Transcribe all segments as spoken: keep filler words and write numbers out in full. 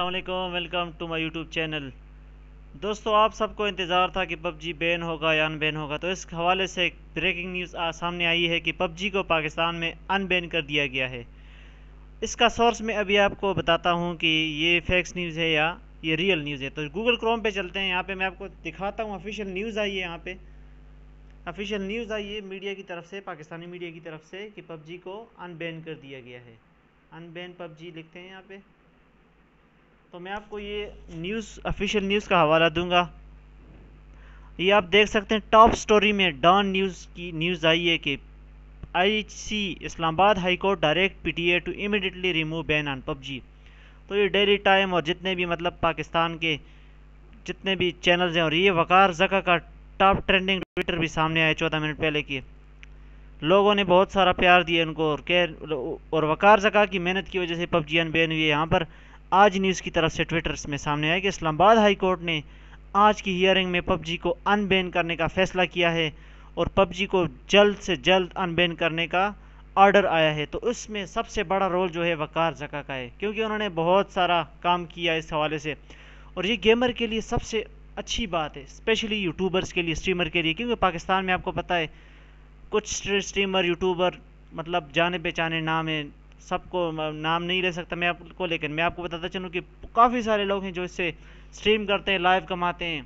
अस्सलामुअलैकुम, welcome to my YouTube channel. दोस्तों, आप सबको इंतज़ार था कि पबजी बैन होगा या अनबैन होगा, तो इस हवाले से एक ब्रेकिंग न्यूज़ आज सामने आई है कि पबजी को पाकिस्तान में अनबैन कर दिया गया है। इसका सोर्स मैं अभी आपको बताता हूं कि ये फेक्स न्यूज़ है या ये रियल न्यूज़ है। तो गूगल क्रोम पे चलते हैं, यहाँ पे मैं आपको दिखाता हूँ। ऑफिशियल न्यूज़ आई है, यहाँ पे ऑफिशियल न्यूज़ आई है मीडिया की तरफ से, पाकिस्तानी मीडिया की तरफ से, कि पबजी को अनबैन कर दिया गया है। अनबैन पबजी लिखते हैं यहाँ पे। तो मैं आपको ये न्यूज़, ऑफिशियल न्यूज़ का हवाला दूंगा। ये आप देख सकते हैं, टॉप स्टोरी में डॉन न्यूज़ की न्यूज़ आई है कि आईसी Islamabad high court direct PTA to immediately remove ban on PUBG. तो ये डेली टाइम और जितने भी मतलब पाकिस्तान के जितने भी चैनल्स हैं, और ये वकार जका का टॉप ट्रेंडिंग ट्विटर भी सामने आया चौदह मिनट पहले की। लोगों ने बहुत सारा प्यार दिया उनको, और कह और वकार जका की मेहनत की वजह से पबजी अनबैन हुई है। यहाँ पर आज न्यूज़ की तरफ से ट्विटर में सामने आया कि इस्लामाबाद हाई कोर्ट ने आज की हियरिंग में पबजी को अनबैन करने का फैसला किया है और पबजी को जल्द से जल्द अनबैन करने का ऑर्डर आया है। तो उसमें सबसे बड़ा रोल जो है वकार जका का है, क्योंकि उन्होंने बहुत सारा काम किया इस हवाले से। और ये गेमर के लिए सबसे अच्छी बात है, स्पेशली यूट्यूबर्स के लिए, स्ट्रीमर के लिए, क्योंकि पाकिस्तान में आपको पता है कुछ स्ट्रीमर यूट्यूबर मतलब जाने पहचाने नाम है, सबको नाम नहीं ले सकता मैं आपको, लेकिन मैं आपको बताता चलूँ कि काफ़ी सारे लोग हैं जो इससे स्ट्रीम करते हैं, लाइव कमाते हैं।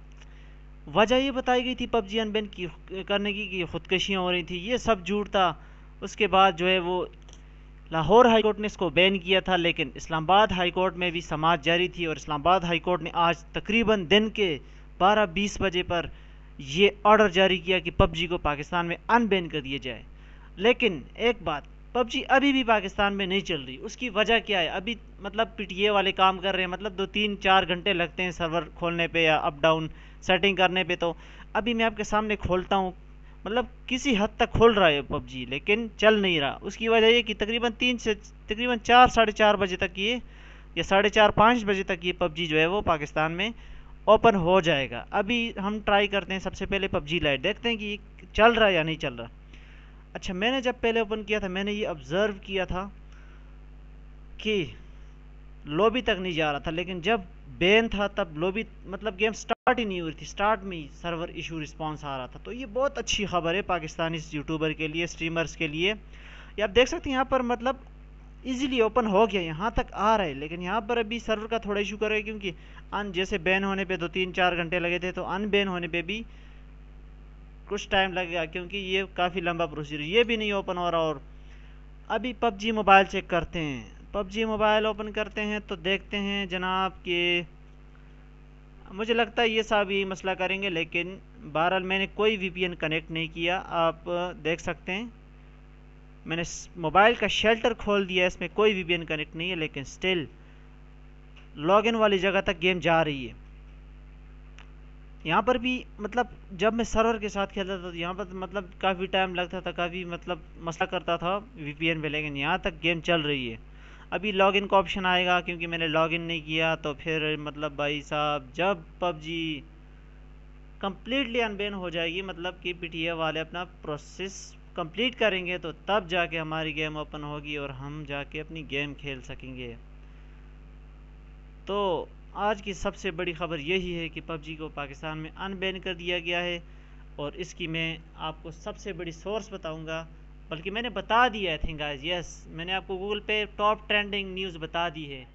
वजह ये बताई गई थी पबजी अनबैन की करने की कि खुदकशियाँ हो रही थी, ये सब झूठ था। उसके बाद जो है वो लाहौर हाई कोर्ट ने इसको बैन किया था, लेकिन इस्लामाबाद हाई कोर्ट में भी समाअत जारी थी, और इस्लामाबाद हाई कोर्ट ने आज तकरीबन दिन के बारह बीस बजे पर ये ऑर्डर जारी किया कि पबजी को पाकिस्तान में अनबैन कर दिया जाए। लेकिन एक बात, पबजी अभी भी पाकिस्तान में नहीं चल रही। उसकी वजह क्या है? अभी मतलब पीटीए वाले काम कर रहे हैं, मतलब दो तीन चार घंटे लगते हैं सर्वर खोलने पे या अप डाउन सेटिंग करने पे। तो अभी मैं आपके सामने खोलता हूँ, मतलब किसी हद तक खोल रहा है पबजी, लेकिन चल नहीं रहा। उसकी वजह ये कि तकरीबन तीन से तकरीबन चार साढ़े चार बजे तक ये या साढ़े चार पाँच बजे तक ये पबजी जो है वो पाकिस्तान में ओपन हो जाएगा। अभी हम ट्राई करते हैं, सबसे पहले पबजी लाइट देखते हैं कि चल रहा है या नहीं चल रहा। अच्छा, मैंने जब पहले ओपन किया था, मैंने ये ऑब्ज़र्व किया था कि लॉबी तक नहीं जा रहा था, लेकिन जब बैन था तब लॉबी मतलब गेम स्टार्ट ही नहीं हुई थी, स्टार्ट में ही सर्वर इशू रिस्पॉन्स आ रहा था। तो ये बहुत अच्छी खबर है पाकिस्तानी यूट्यूबर के लिए, स्ट्रीमर्स के लिए। ये आप देख सकते हैं यहाँ पर मतलब इजीली ओपन हो गया, यहाँ तक आ रहा है। लेकिन यहाँ पर अभी सर्वर का थोड़ा इशू करेगा, क्योंकि अन जैसे बैन होने पे दो तीन चार घंटे लगे थे, तो अनबैन होने पे भी कुछ टाइम लगेगा, क्योंकि ये काफ़ी लंबा प्रोसीजर, ये भी नहीं ओपन हो रहा। और अभी पबजी मोबाइल चेक करते हैं, पबजी मोबाइल ओपन करते हैं तो देखते हैं जनाब कि मुझे लगता है ये सब यही मसला करेंगे। लेकिन बहरहाल मैंने कोई वीपीएन कनेक्ट नहीं किया, आप देख सकते हैं मैंने मोबाइल का शेल्टर खोल दिया, इसमें कोई वीपीएन कनेक्ट नहीं है, लेकिन स्टिल लॉगिन वाली जगह तक गेम जा रही है। यहाँ पर भी मतलब जब मैं सर्वर के साथ खेलता था तो यहाँ पर मतलब काफ़ी टाइम लगता था, काफ़ी मतलब मसला करता था वीपीएन पे, लेकिन यहाँ तक गेम चल रही है। अभी लॉगिन का ऑप्शन आएगा, क्योंकि मैंने लॉगिन नहीं किया। तो फिर मतलब भाई साहब, जब पबजी कम्प्लीटली अनबैन हो जाएगी, मतलब कि पीटीए वाले अपना प्रोसेस कंप्लीट करेंगे, तो तब जाके हमारी गेम ओपन होगी और हम जाके अपनी गेम खेल सकेंगे। तो आज की सबसे बड़ी खबर यही है कि पबजी को पाकिस्तान में अनबैन कर दिया गया है, और इसकी मैं आपको सबसे बड़ी सोर्स बताऊंगा, बल्कि मैंने बता दिया है। थिंक गाइस, यस, मैंने आपको गूगल पे टॉप ट्रेंडिंग न्यूज़ बता दी है।